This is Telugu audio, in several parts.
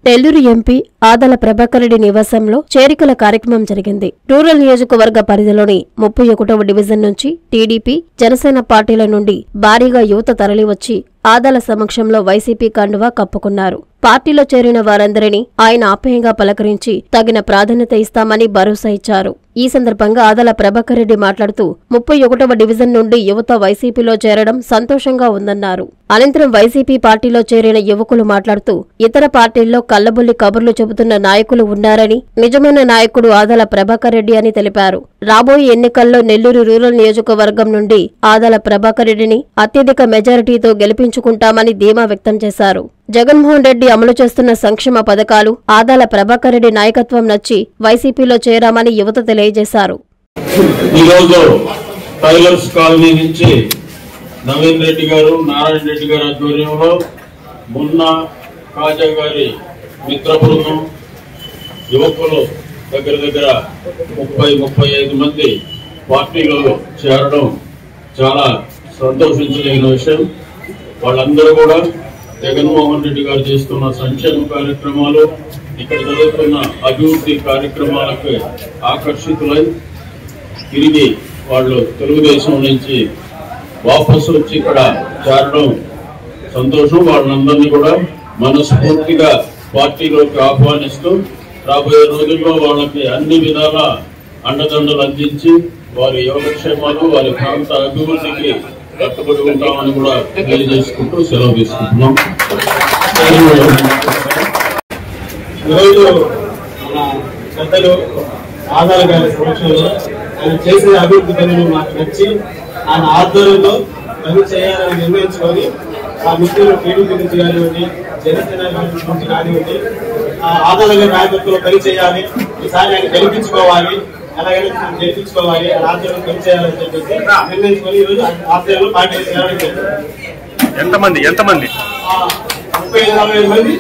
నెల్లూరు ఎంపీ ఆదాల ప్రభాకర్ రెడ్డి నివాసంలో చేరికల కార్యక్రమం జరిగింది. రూరల్ నియోజకవర్గ పరిధిలోని 31వ డివిజన్ నుంచి టీడీపీ, జనసేన పార్టీల నుండి భారీగా యువత తరలివచ్చి ఆదాల సమక్షంలో వైసీపీ కండువా కప్పుకున్నారు. పార్టీలో చేరిన వారందరినీ ఆయన ఆప్యాయంగా పలకరించి తగిన ప్రాధాన్యత ఇస్తామని భరోసా ఇచ్చారు. ఈ సందర్భంగా ఆదాల ప్రభాకర్ రెడ్డి మాట్లాడుతూ 31వ డివిజన్ నుండి యువత వైసీపీలో చేరడం సంతోషంగా ఉందన్నారు. అనంతరం వైసీపీ పార్టీలో చేరిన యువకులు మాట్లాడుతూ ఇతర పార్టీల్లో కల్లబుల్లి కబుర్లు చెబుతున్న నాయకులు ఉన్నారని, నిజమైన నాయకుడు ఆదాల ప్రభాకర్ రెడ్డి అని తెలిపారు. రాబోయే ఎన్నికల్లో నెల్లూరు రూరల్ నియోజకవర్గం నుండి ఆదాల ప్రభాకర్ రెడ్డిని అత్యధిక మెజారిటీతో గెలిపించుకుంటామని ధీమా వ్యక్తం చేశారు. జగన్మోహన్ రెడ్డి అమలు చేస్తున్న సంక్షేమ పథకాలు, ఆదాల ప్రభాకర్ రెడ్డి నాయకత్వం నచ్చి వైసీపీలో చేరామని యువత తెలియజేశారు. టైలర్స్ కాలనీ నుంచి నవీన్ రెడ్డి గారు, నారాయణ రెడ్డి గారి ఆధ్వర్యంలో మున్నా కాజా గారి మిత్ర బృందం యువకులు దగ్గర 30-35 మంది పార్టీలో చేరడం చాలా సంతోషించదగిన విషయం. వాళ్ళందరూ కూడా జగన్మోహన్ రెడ్డి గారు చేస్తున్న సంక్షేమ కార్యక్రమాలు, ఇక్కడ జరుగుతున్న అభివృద్ధి కార్యక్రమాలకు ఆకర్షితులై తిరిగి వాళ్ళు తెలుగుదేశం నుంచి వాపసు వచ్చి ఇక్కడ చేరడం సంతోషం. వాళ్ళందరినీ కూడా మనస్ఫూర్తిగా పార్టీలోకి ఆహ్వానిస్తూ రాబోయే రోజుల్లో వాళ్ళకి అన్ని విధాల అండదండలు అందించి వారి యోగక్షేమాలు, వారి ప్రాంత అభివృద్ధికి కట్టుబడి ఉంటామని కూడా తెలియజేసుకుంటూ సెలవు తీసుకుంటున్నాం. ఈరోజు మన పెద్దలు ఆదాల గారి సమక్షంలో ఆయన చేసే అభివృద్ధి పనులు మాకు నచ్చి ఆయన ఆధ్వర్యంలో పని చేయాలని నిర్ణయించుకొని ఆ మిత్రులు టీడీపీ నుంచి కానివ్వండి, జనసేన నుంచి కానివ్వండి, ఆదాల గారి నాయకత్వంలో పని చేయాలి, ఈసారి ఆయన గెలిపించుకోవాలి, అలాగే గెలిపించుకోవాలి, ఆధ్వర్యంలో పని చేయాలని చెప్పేసి నిర్ణయించుకొని ఈరోజు ఆధ్వర్యంలో పార్టీ చేయాలని చెప్పారు. ఎంతమంది 35-40 మంది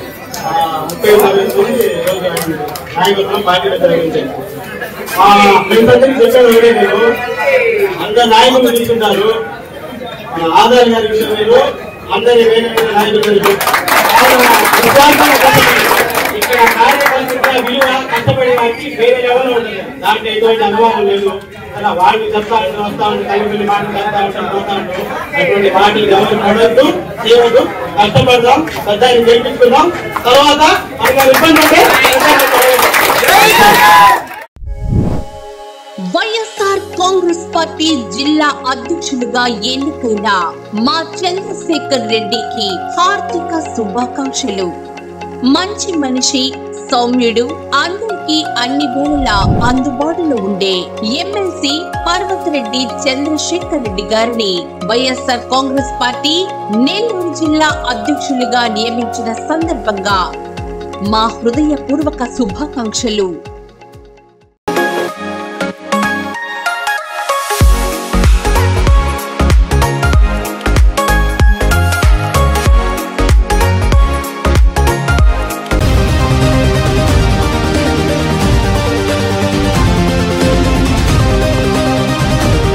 నాయకత్వం పార్టీలో ప్రయోగించారు. చెప్పారు నేను అందరు నాయకులు తీసుకుంటారు. ఆధార్ గారి విషయం మీరు అందరి వేరే నాయకులు ఇక్కడ కార్యకర్తగా విలువ కష్టపడే వారికి వేరే లెవెల్లో ఉంటుంది. దాంట్లో ఎటువంటి అనుభవం లేదు. అలా వాళ్ళు చెప్తా ఉంటారు, వస్తా ఉంటారు, కలిపి మాటలు చెప్తా ఉంటారు, పోతా ఉంటారు. అటువంటి మాటలు ఎవరు పడవద్దు, చేయవద్దు. కష్టపడదాం, పెద్దాన్ని గెలిపించుకుందాం. తర్వాత మనకు ఇబ్బంది ఉంటే వైఎస్ఆర్ కాంగ్రెస్ పార్టీ జిల్లా అధ్యక్షులుగా ఎన్నికైన మా చంద్రశేఖర్ రెడ్డికి హార్దిక శుభాకాంక్షలు. మంచి మనిషి, సౌమ్యుడు, అందరికీ అన్ని వేళలా అందుబాటులో ఉండే ఎమ్మెల్సీ పర్వతరెడ్డి చంద్రశేఖర్ రెడ్డి గారిని వైఎస్ఆర్ కాంగ్రెస్ పార్టీ నెల్లూరు జిల్లా అధ్యక్షులుగా నియమించిన సందర్భంగా మా హృదయపూర్వక శుభాకాంక్షలు.